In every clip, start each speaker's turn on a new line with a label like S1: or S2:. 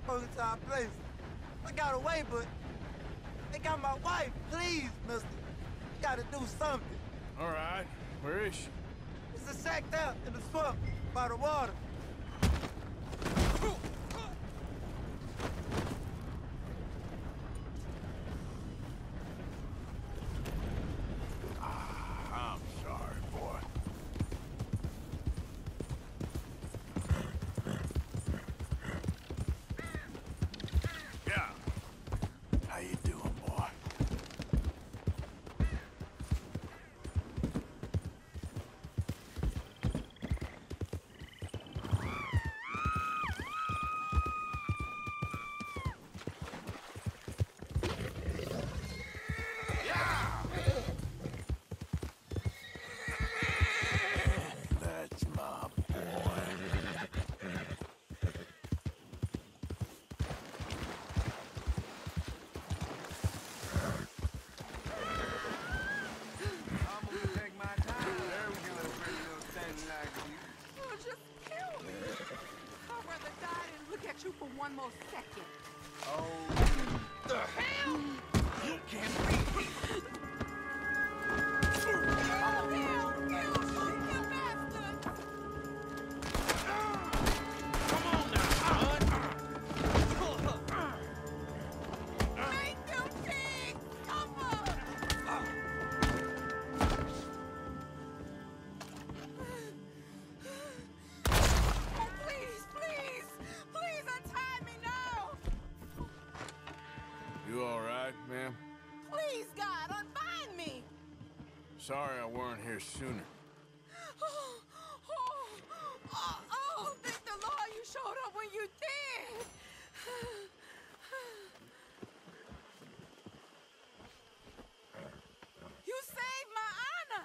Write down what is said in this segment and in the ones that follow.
S1: broke into our place. I got away, but they got my wife. Please, mister. You gotta do something.
S2: All right. Where is she?
S1: It's a shack there in the swamp by the water.
S2: I'm sorry, boy. Yeah. How you doing, boy? That's my boy.
S3: I'm gonna take my time. There we go, pretty little thing like you.
S4: Oh, just kill me. I'd rather die than look at you for one more second.
S3: Oh, the hell? You can't be here.
S4: Oh, hell, you bastard!
S3: Come on now, son.
S4: Make them pigs suffer! Oh, please, please, please untie me now!
S2: You all right, ma'am?
S4: Please, God, unbind me!
S2: Sorry I weren't here sooner.
S4: Thank the Lord you showed up when you did! You saved my honor!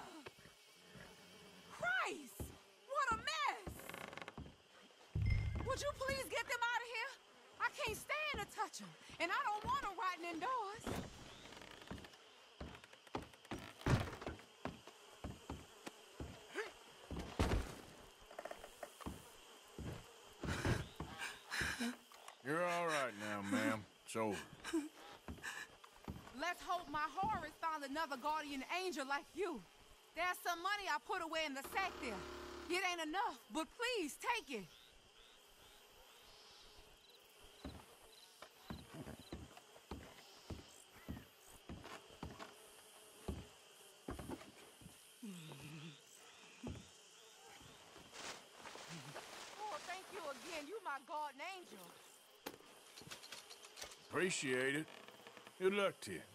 S4: Christ! What a mess! Would you please get them out of here? I can't stand to touch them, and I don't want them rotting indoors.
S2: You're all right now, ma'am. It's over.
S4: Let's hope my Horus found another guardian angel like you. There's some money I put away in the sack there. It ain't enough, but please take it. Oh, thank you again. You my guardian angel.
S2: Appreciate it. Good luck to you.